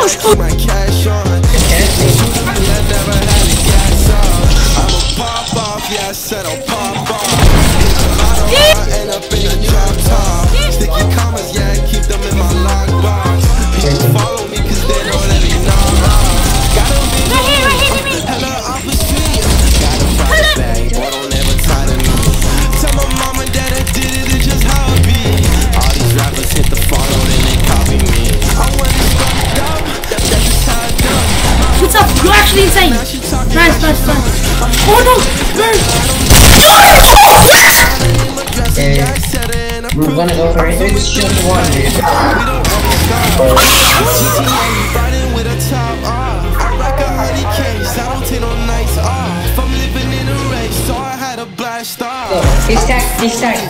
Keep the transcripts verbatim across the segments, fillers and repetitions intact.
push, push. My cash on. I never had a gas off. I'ma pop off, yeah, I said I'll pop off. I end up in a drop top. Sticky commas, yeah, keep them in my lockbox. People follow me cause they know that they know. Got them big hella off the street. Got a private bag, boy, don't ever tie to me. Tell my mom and dad I did it, it's just how it be. All these rappers hit the follow, then they copy me. I want to start out, that's just how I do. What's up? You're actually insane. Nice, nice, nice. Oh no! Burn! Uh, we're gonna go for it. It's just one, dude. Go, he's stacked, he's stacked.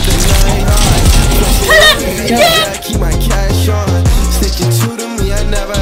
Keep my cash on, stick it to me, I never